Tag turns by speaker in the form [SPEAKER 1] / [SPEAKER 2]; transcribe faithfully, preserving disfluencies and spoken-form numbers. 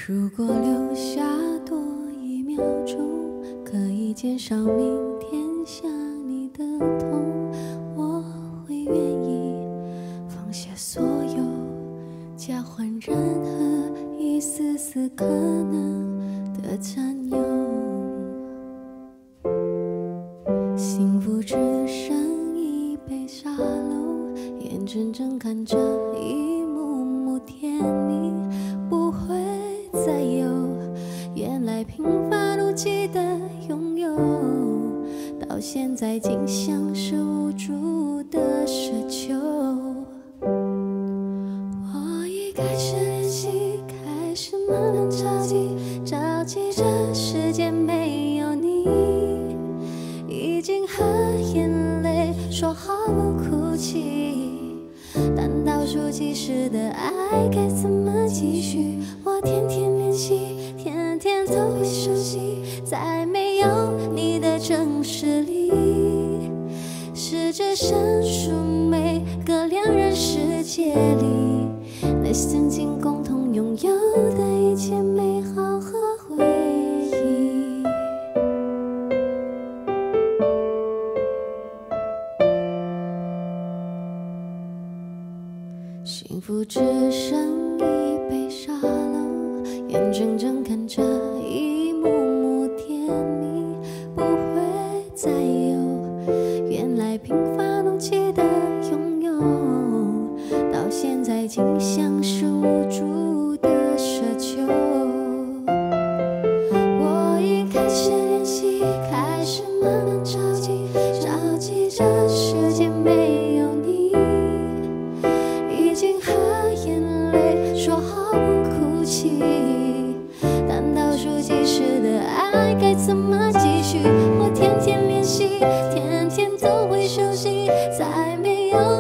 [SPEAKER 1] 如果留下多一秒钟，可以减少明天想你的痛，我会愿意放下所有，交换任何一丝丝可能的占有。幸福只剩一杯沙漏，眼睁睁看着一幕幕甜蜜不会再有，原来平凡无奇的拥有，到现在竟像是无助的奢求。我已开始练习，开始慢慢着急，着急这世界没有你，已经和眼泪说好不哭泣，但倒数计时的爱该怎么继续？我天天练习，天天都会熟悉，在没有你的城市里，是只剩数每个两人世界里，那曾经共同拥有的一切美好和回忆。幸福只剩一杯沙漏，眼睁睁看着一幕幕甜蜜不会再有，原来平凡无奇的拥有，到现在竟像是无助的奢求。我已开始练习，开始慢慢着急，着急这世界没有你，已经和眼泪说好不哭泣，但倒数计时的爱该怎么继续？我天天练习，天天都会熟悉，在没有